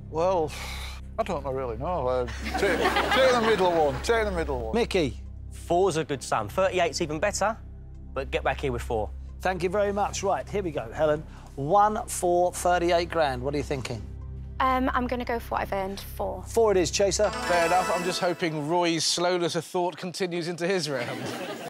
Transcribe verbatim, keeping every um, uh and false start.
Well, I don't really know. Uh, take, take the middle one. Take the middle one. Mickey? Four's a good sum. thirty-eight's even better, but get back here with four. Thank you very much. Right, here we go, Helen. One for thirty-eight grand. What are you thinking? Um, I'm going to go for what I've earned, four. Four it is, Chaser. Fair enough. I'm just hoping Roy's slowness of thought continues into his round.